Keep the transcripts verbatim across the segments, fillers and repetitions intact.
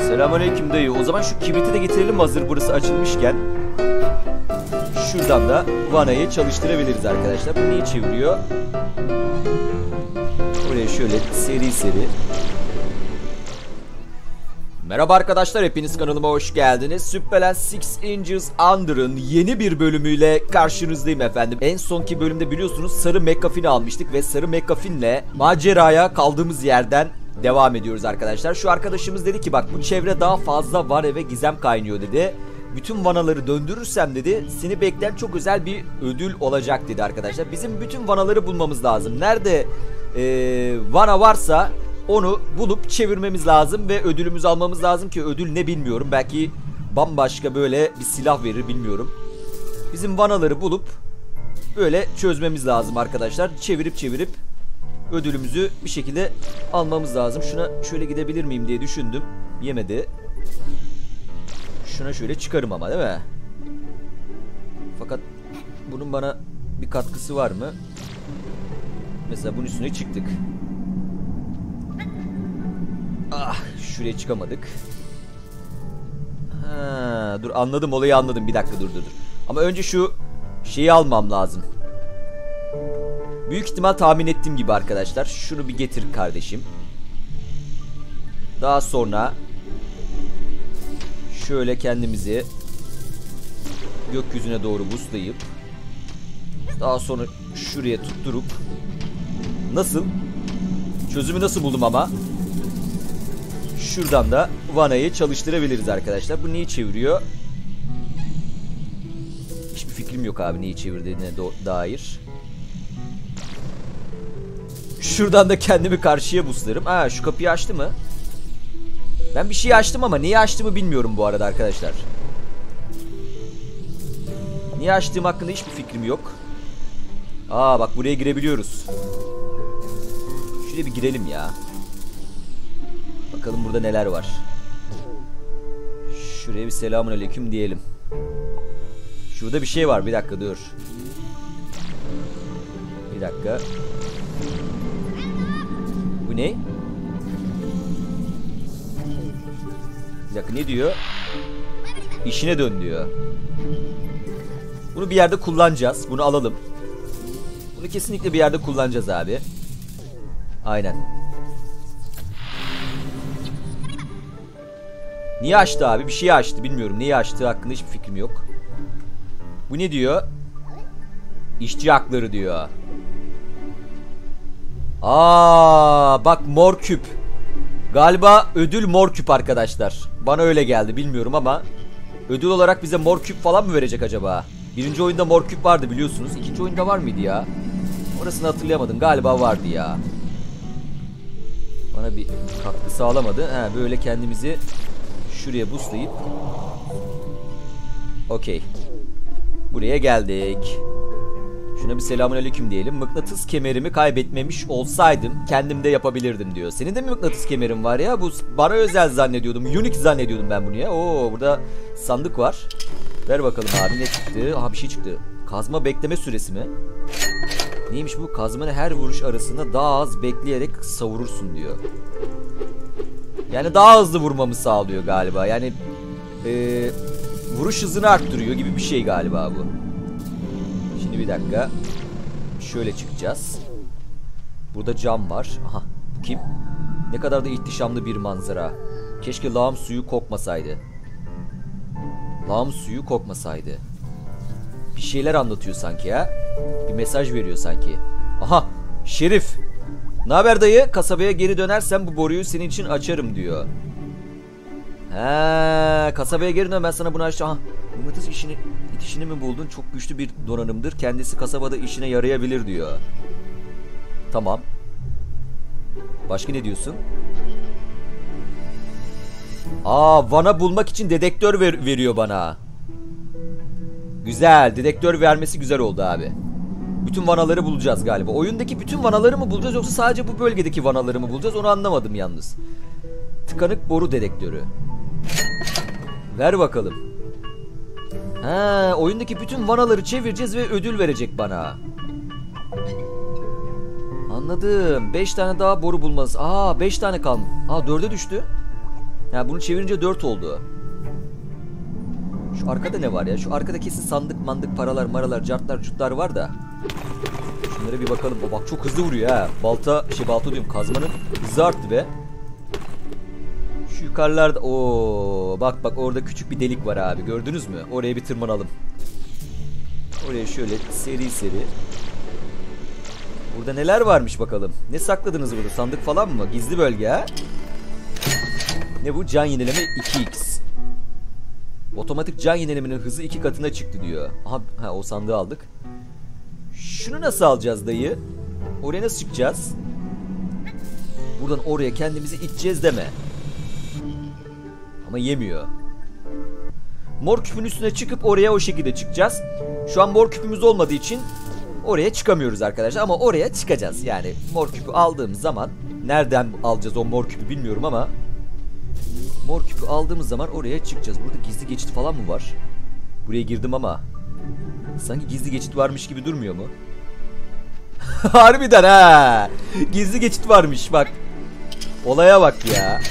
Selamünaleyküm dayı. O zaman şu kibriti de getirelim hazır burası açılmışken. Şuradan da vanayı çalıştırabiliriz arkadaşlar. Bu neyi çeviriyor? Oraya şöyle seri seri. Merhaba arkadaşlar, hepiniz kanalıma hoş geldiniz. Superland Six Inches Under'ın yeni bir bölümüyle karşınızdayım efendim. En sonki bölümde biliyorsunuz sarı McGuffin'i almıştık ve sarı McGuffin'le maceraya kaldığımız yerden devam ediyoruz arkadaşlar. Şu arkadaşımız dedi ki bak bu çevre daha fazla var ve gizem kaynıyor dedi. Bütün vanaları döndürürsem dedi seni bekleyen çok özel bir ödül olacak dedi arkadaşlar. Bizim bütün vanaları bulmamız lazım. Nerede ee, vana varsa onu bulup çevirmemiz lazım ve ödülümüzü almamız lazım ki ödül ne bilmiyorum. Belki bambaşka böyle bir silah verir, bilmiyorum. Bizim vanaları bulup böyle çözmemiz lazım arkadaşlar. Çevirip çevirip ödülümüzü bir şekilde almamız lazım. Şuna şöyle gidebilir miyim diye düşündüm. Yemedi. Şuna şöyle çıkarım ama değil mi? Fakat bunun bana bir katkısı var mı? Mesela bunun üstüne çıktık. Ah, şuraya çıkamadık. Ha, dur anladım, olayı anladım. Bir dakika dur dur dur. Ama önce şu şeyi almam lazım. Büyük ihtimal tahmin ettiğim gibi arkadaşlar. Şunu bir getir kardeşim. Daha sonra şöyle kendimizi gökyüzüne doğru buslayıp daha sonra şuraya tutturup, nasıl? Çözümü nasıl buldum ama? Şuradan da vanayı çalıştırabiliriz arkadaşlar. Bu neyi çeviriyor? Hiçbir fikrim yok abi neyi çevirdiğine dair. Şuradan da kendimi karşıya buslarım. Aa, şu kapıyı açtı mı? Ben bir şey açtım ama neyi açtığımı bilmiyorum bu arada arkadaşlar. Niye açtığım hakkında hiçbir fikrim yok. Aa bak, buraya girebiliyoruz. Şuraya bir girelim ya. Bakalım burada neler var. Şuraya bir selamünaleyküm diyelim. Şurada bir şey var, bir dakika dur. Bir dakika. Bu ne? Bir dakika, ne diyor? İşine dön diyor. Bunu bir yerde kullanacağız. Bunu alalım. Bunu kesinlikle bir yerde kullanacağız abi. Aynen. Niye açtı abi? Bir şey açtı. Bilmiyorum. Neyi açtığı hakkında hiçbir fikrim yok. Bu ne diyor? İşçi hakları diyor. Aa, bak mor küp. Galiba ödül mor küp arkadaşlar. Bana öyle geldi, bilmiyorum ama ödül olarak bize mor küp falan mı verecek acaba? Birinci oyunda mor küp vardı biliyorsunuz. İkinci oyunda var mıydı ya? Orasını hatırlayamadım. Galiba vardı ya. Bana bir katkı sağlamadı. He, böyle kendimizi şuraya buslayıp okey. Buraya geldik. Şuna bir selamünaleyküm diyelim. Mıknatıs kemerimi kaybetmemiş olsaydım kendim de yapabilirdim diyor. Senin de mi mıknatıs kemerin var ya? Bu bana özel zannediyordum. Unique zannediyordum ben bunu ya. Oo, burada sandık var. Ver bakalım abi, ne çıktı? Aha, bir şey çıktı. Kazma bekleme süresi mi? Neymiş bu? Kazmanı her vuruş arasında daha az bekleyerek savurursun diyor. Yani daha hızlı vurmamı sağlıyor galiba. Yani ee, vuruş hızını arttırıyor gibi bir şey galiba bu. Şimdi bir dakika. Şöyle çıkacağız. Burada cam var. Aha, bu kim? Ne kadar da ihtişamlı bir manzara. Keşke lağım suyu kokmasaydı. Lağım suyu kokmasaydı. Bir şeyler anlatıyor sanki ha. Bir mesaj veriyor sanki. Aha, Şerif. Ne haber dayı? Kasabaya geri dönersen bu boruyu senin için açarım diyor. He, kasabaya geri dön, ben sana bunu açacağım. Aha, mıknatıs işini, itişini mi buldun? Çok güçlü bir donanımdır. Kendisi kasabada işine yarayabilir diyor. Tamam. Başka ne diyorsun? Aa, vana bulmak için dedektör ver, veriyor bana. Güzel, dedektör vermesi güzel oldu abi. Bütün vanaları bulacağız galiba. Oyundaki bütün vanaları mı bulacağız yoksa sadece bu bölgedeki vanaları mı bulacağız, onu anlamadım yalnız. Tıkanık boru dedektörü. Ver bakalım. Ha, oyundaki bütün vanaları çevireceğiz ve ödül verecek bana. Anladım. beş tane daha boru bulmalıyız. Aa, beş tane kalmış. Aa, dörde düştü. Ha, bunu çevirince dört oldu. Şu arkada ne var ya? Şu arkada kesin sandık mandık paralar maralar cartlar cutlar var da. Şunlara bir bakalım. O bak çok hızlı vuruyor ha. Balta şey balta diyorum, kazmanın hızı arttı be. Şu yukarılarda o bak bak orada küçük bir delik var abi, gördünüz mü? Oraya bir tırmanalım. Oraya şöyle seri seri. Burada neler varmış bakalım. Ne sakladınız burada? Sandık falan mı? Gizli bölge ha? Ne bu? Can yenileme iki x. Otomatik can yenilemenin hızı iki katına çıktı diyor. Aha, ha, o sandığı aldık. Şunu nasıl alacağız dayı? Oraya nasıl çıkacağız? Buradan oraya kendimizi iteceğiz deme. Ama yemiyor. Mor küpün üstüne çıkıp oraya o şekilde çıkacağız. Şu an mor küpümüz olmadığı için oraya çıkamıyoruz arkadaşlar. Ama oraya çıkacağız. Yani mor küpü aldığımız zaman, nereden alacağız o mor küpü bilmiyorum ama mor küpü aldığımız zaman oraya çıkacağız. Burada gizli geçit falan mı var? Buraya girdim ama sanki gizli geçit varmış gibi durmuyor mu? Harbiden ha. Gizli geçit varmış bak. Olaya bak ya.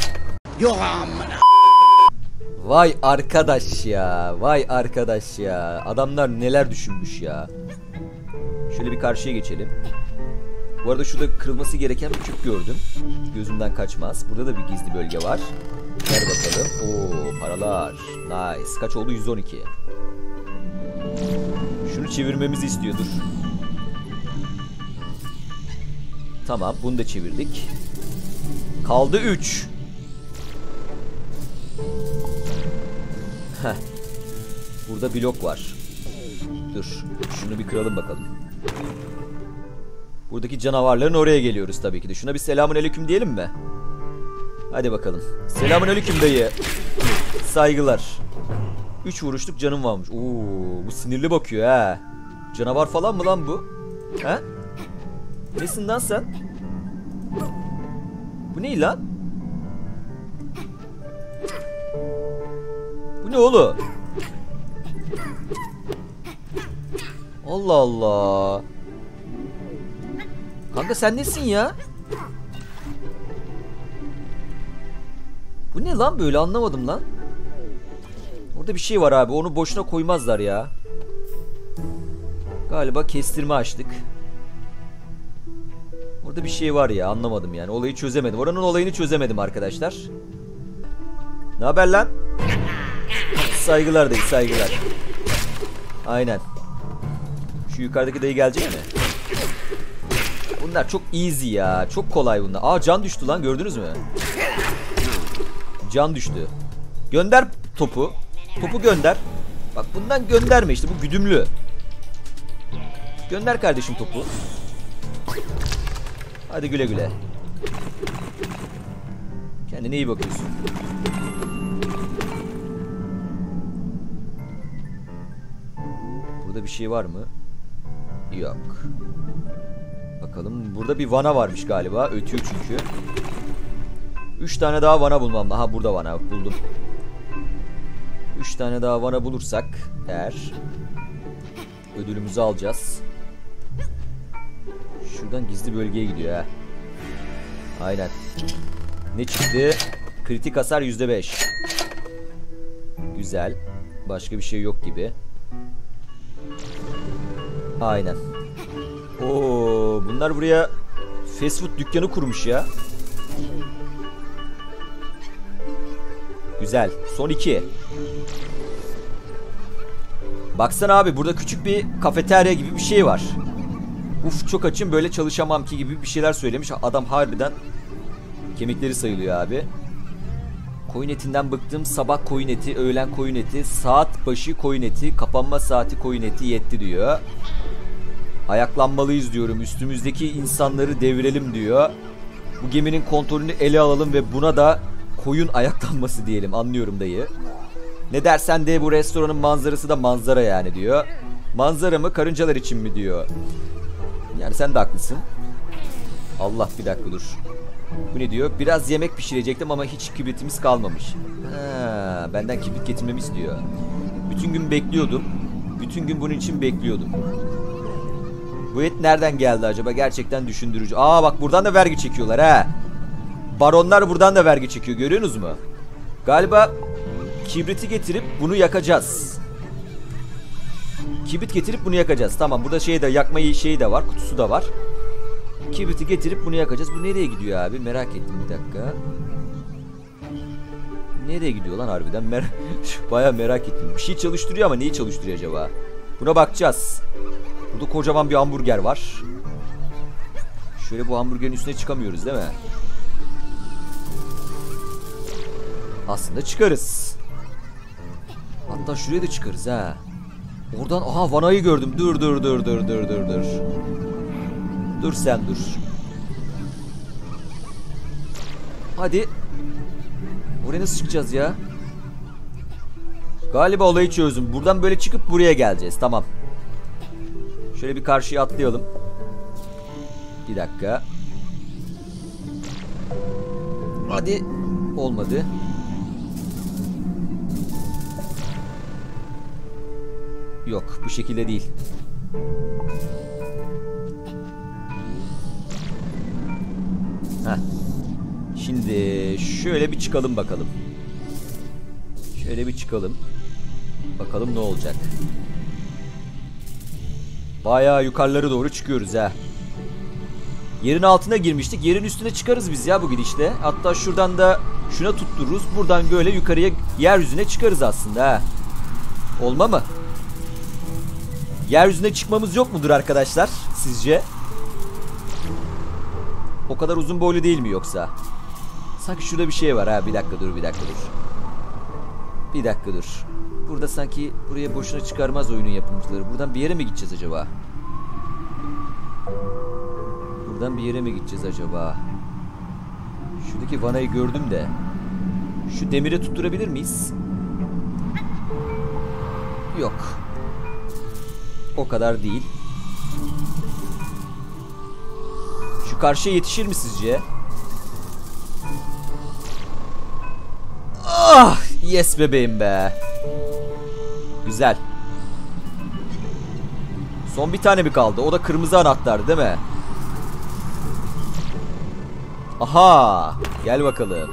Vay arkadaş ya. Vay arkadaş ya. Adamlar neler düşünmüş ya. Şöyle bir karşıya geçelim. Bu arada şurada kırılması gereken bir küp gördüm. Gözümden kaçmaz. Burada da bir gizli bölge var. Ver bakalım. Oo, paralar. Nice. Kaç oldu? yüz on iki. Şunu çevirmemizi istiyordur. Tamam. Bunu da çevirdik. Kaldı üç. Heh. Burada blok var. Dur. Şunu bir kıralım bakalım. Buradaki canavarların oraya geliyoruz tabii ki de. Şuna bir selamünaleyküm diyelim mi? Hadi bakalım. Selamünaleyküm dayı. Saygılar. üç vuruşluk canım varmış. Oo, bu sinirli bakıyor ha. Canavar falan mı lan bu? Ha? Nesin lan sen? Bu ne lan? Bu ne oğlum? Allah Allah. Kanka sen nesin ya? Bu ne lan böyle, anlamadım lan. Orada bir şey var abi, onu boşuna koymazlar ya. Galiba kestirme açtık. Orada bir şey var ya, anlamadım yani, olayı çözemedim. Oranın olayını çözemedim arkadaşlar. Ne haber lan? Saygılar dayı, saygılar. Aynen. Şu yukarıdaki dayı gelecek mi? Bunlar çok easy ya. Çok kolay bunlar. Aa, can düştü lan, gördünüz mü? Can düştü. Gönder topu. Topu gönder. Bak bundan gönderme işte, bu güdümlü. Gönder kardeşim topu. Hadi güle güle. Kendine iyi bakıyorsun. Burada bir şey var mı? Yok. Bakalım, burada bir vana varmış galiba. Ötüyor çünkü. Üç tane daha vana bulmam. Aha, burada vana buldum. Üç tane daha vana bulursak eğer ödülümüzü alacağız. Şuradan gizli bölgeye gidiyor ha. Aynen. Ne çıktı? Kritik hasar yüzde beş. Güzel. Başka bir şey yok gibi. Aynen. Oo, bunlar buraya fast food dükkanı kurmuş ya. Güzel. Son iki. Baksana abi, burada küçük bir kafeterya gibi bir şey var. Uf, çok açım, böyle çalışamam ki gibi bir şeyler söylemiş. Adam harbiden kemikleri sayılıyor abi. Koyun etinden bıktım. Sabah koyun eti, öğlen koyun eti, saat başı koyun eti, kapanma saati koyun eti yetti diyor. Ayaklanmalıyız diyorum. Üstümüzdeki insanları devirelim diyor. Bu geminin kontrolünü ele alalım ve buna da koyun ayaklanması diyelim. Anlıyorum dayı. Ne dersen de bu restoranın manzarası da manzara yani diyor. Manzara mı, karıncalar için mi diyor. Yani sen de haklısın. Allah, bir dakika dur. Bu ne diyor? Biraz yemek pişirecektim ama hiç kibritimiz kalmamış. Ha, benden kibrit getirmemi istiyor. Bütün gün bekliyordum. Bütün gün bunun için bekliyordum. Bu et nereden geldi acaba? Gerçekten düşündürücü. Aa bak, buradan da vergi çekiyorlar ha. Baronlar buradan da vergi çekiyor, görüyorsunuz mu? Galiba kibriti getirip bunu yakacağız. Kibrit getirip bunu yakacağız. Tamam, burada şey de yakmayı şeyi de var. Kutusu da var. Kibriti getirip bunu yakacağız. Bu nereye gidiyor abi? Merak ettim bir dakika. Nereye gidiyor lan harbiden? Mer Baya merak ettim. Bir şey çalıştırıyor ama neyi çalıştırıyor acaba? Buna bakacağız. Burada kocaman bir hamburger var. Şöyle bu hamburgerin üstüne çıkamıyoruz değil mi? Aslında çıkarız. Hatta şuraya da çıkarız ha. Oradan aha vanayı gördüm. Dur dur dur dur dur dur dur. Dur sen dur. Hadi. Oraya nasıl çıkacağız ya? Galiba olayı çözdüm. Buradan böyle çıkıp buraya geleceğiz. Tamam. Şöyle bir karşıya atlayalım. Bir dakika. Hadi. Olmadı. Yok, bu şekilde değil. Heh. Şimdi şöyle bir çıkalım bakalım. Şöyle bir çıkalım. Bakalım ne olacak. Bayağı yukarılara doğru çıkıyoruz ha. Yerin altına girmiştik. Yerin üstüne çıkarız biz ya bu gidişle. Hatta şuradan da şuna tuttururuz. Buradan böyle yukarıya, yeryüzüne çıkarız aslında ha. Olma mı? Yeryüzüne çıkmamız yok mudur arkadaşlar sizce? O kadar uzun boylu değil mi yoksa? Sanki şurada bir şey var ha. Bir dakika dur, bir dakika dur. Bir dakika dur. Burada sanki buraya boşuna çıkarmaz oyunun yapımcıları. Buradan bir yere mi gideceğiz acaba? Buradan bir yere mi gideceğiz acaba? Şuradaki vanayı gördüm de. Şu demire tutturabilir miyiz? Yok. O kadar değil. Şu karşıya yetişir mi sizce? Ah, yes bebeğim be. Güzel. Son bir tane mi kaldı? O da kırmızı anahtar değil mi? Aha, gel bakalım.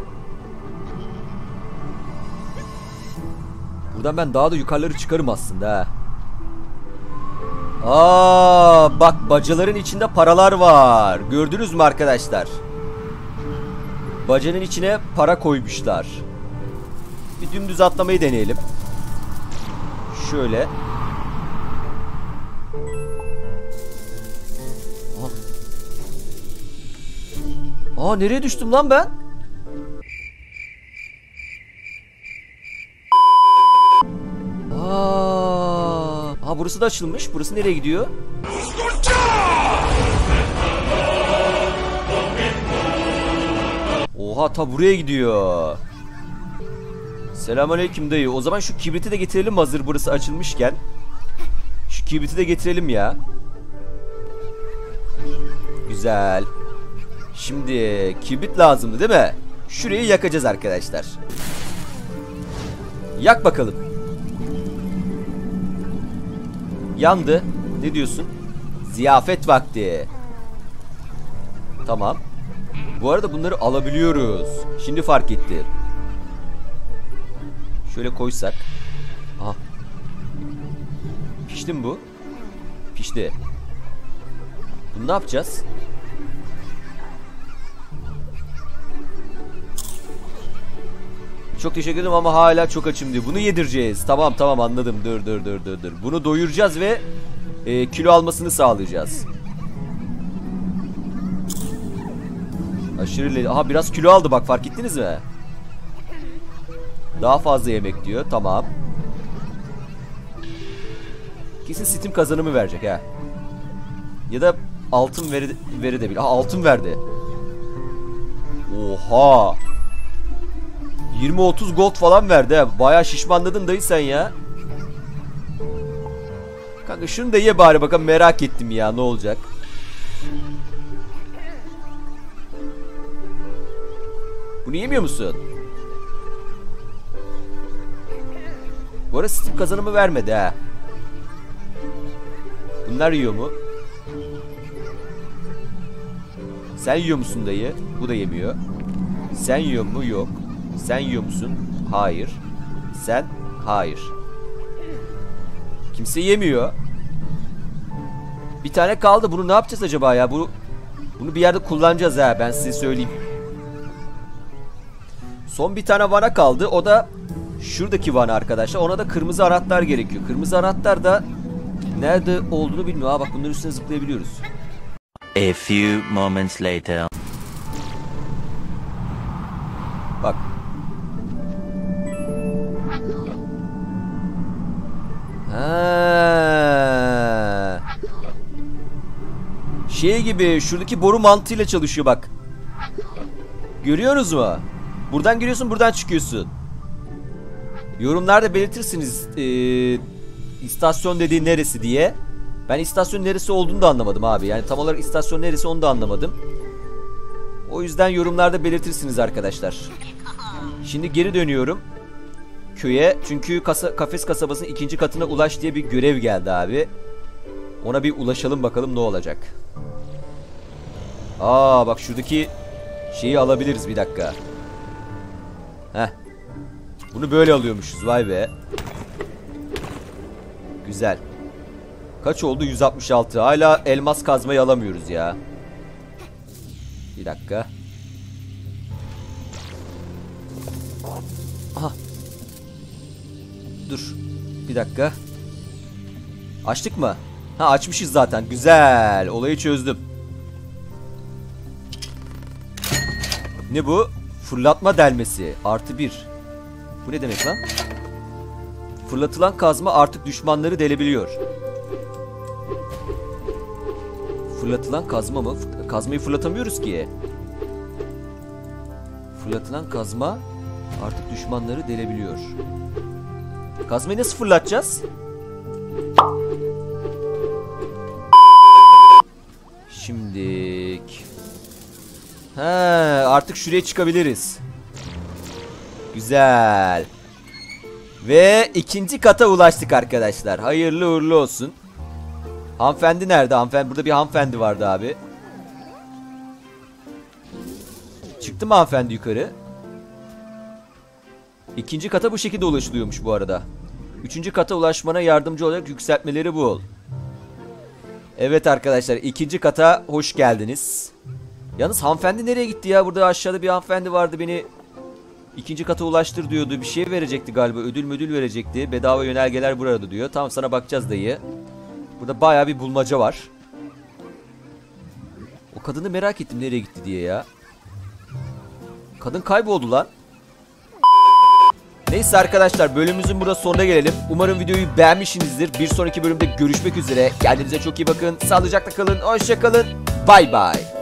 Buradan ben daha da yukarıları çıkarım aslında ha. Aa, bak bacaların içinde paralar var. Gördünüz mü arkadaşlar? Bacanın içine para koymuşlar. Bir dümdüz atlamayı deneyelim. Şöyle. Aa, nereye düştüm lan ben? Aa, ha, burası da açılmış. Burası nereye gidiyor? Oha, ta buraya gidiyor. Selamünaleyküm dayı. O zaman şu kibriti de getirelim hazır burası açılmışken. Şu kibriti de getirelim ya. Güzel. Şimdi kibrit lazımdı değil mi? Şurayı yakacağız arkadaşlar. Yak bakalım. Yandı. Ne diyorsun? Ziyafet vakti. Tamam. Bu arada bunları alabiliyoruz. Şimdi fark ettim. Şöyle koysak. Aha. Pişti mi bu? Pişti. Bunu ne yapacağız? Çok teşekkür ederim ama hala çok açım diyor. Bunu yedireceğiz. Tamam tamam anladım. Dur dur dur dur dur. Bunu doyuracağız ve e, kilo almasını sağlayacağız. Aşırı le... Aha, biraz kilo aldı bak, fark ettiniz mi? Daha fazla yemek diyor. Tamam. Kesin Steam kazanımı verecek ha. Ya da altın veri, veri de bil. Aha, altın verdi. Oha. yirmi otuz gold falan verdi ha. Bayağı şişmanladın dayı sen ya. Kanka şunu da ye bari bakalım, merak ettim ya ne olacak. Bunu yemiyor musun? Bu arada Steam kazanımı vermedi ha. Bunlar yiyor mu? Sen yiyor musun dayı? Bu da yemiyor. Sen yiyor mu? Yok. Sen yiyor musun? Hayır. Sen? Hayır. Kimse yemiyor. Bir tane kaldı. Bunu ne yapacağız acaba ya? Bu, bunu bir yerde kullanacağız ha. Ben size söyleyeyim. Son bir tane vana kaldı. O da şuradaki vana arkadaşlar. Ona da kırmızı anahtar gerekiyor. Kırmızı anahtar da nerede olduğunu bilmiyorum. Ha bak, bunların üstüne zıplayabiliyoruz. A few moments later. Bak. Ha. Şey gibi, şuradaki boru mantığıyla çalışıyor bak. Görüyorsunuz mu? Buradan giriyorsun, buradan çıkıyorsun. Yorumlarda belirtirsiniz ee, istasyon dediğin neresi diye. Ben istasyon neresi olduğunu da anlamadım abi. Yani tam olarak istasyon neresi onu da anlamadım. O yüzden yorumlarda belirtirsiniz arkadaşlar. Şimdi geri dönüyorum köye. Çünkü kasa, kafes kasabasının ikinci katına ulaş diye bir görev geldi abi. Ona bir ulaşalım bakalım ne olacak. Aa bak, şuradaki şeyi alabiliriz, bir dakika. Heh. Bunu böyle alıyormuşuz, vay be. Güzel. Kaç oldu? yüz altmış altı. Hala elmas kazmayı alamıyoruz ya. Bir dakika. Aha. Dur. Bir dakika. Açtık mı? Ha, açmışız zaten. Güzel. Olayı çözdüm. Ne bu? Fırlatma delmesi. Artı bir. Bu ne demek lan? Fırlatılan kazma artık düşmanları delebiliyor. Fırlatılan kazma mı? Kazmayı fırlatamıyoruz ki. Fırlatılan kazma artık düşmanları delebiliyor. Kazmayı nasıl fırlatacağız? Şimdilik. He, artık şuraya çıkabiliriz. Güzel. Ve ikinci kata ulaştık arkadaşlar. Hayırlı uğurlu olsun. Hanımefendi nerede? Hanımefendi, burada bir hanımefendi vardı abi. Çıktı mı hanımefendi yukarı? İkinci kata bu şekilde ulaşılıyormuş bu arada. Üçüncü kata ulaşmana yardımcı olarak yükseltmeleri bul. Evet arkadaşlar, ikinci kata hoş geldiniz. Yalnız hanımefendi nereye gitti ya? Burada aşağıda bir hanımefendi vardı, beni ikinci kata ulaştır diyordu. Bir şey verecekti galiba. Ödül müdül verecekti. Bedava yönergeler burada diyor. Tamam, sana bakacağız dayı. Burada bayağı bir bulmaca var. O kadını merak ettim nereye gitti diye ya. Kadın kayboldu lan. Neyse arkadaşlar, bölümümüzün burada sonuna gelelim. Umarım videoyu beğenmişsinizdir. Bir sonraki bölümde görüşmek üzere. Kendinize çok iyi bakın. Sağlıcakla kalın. Hoşça kalın. Bay bay.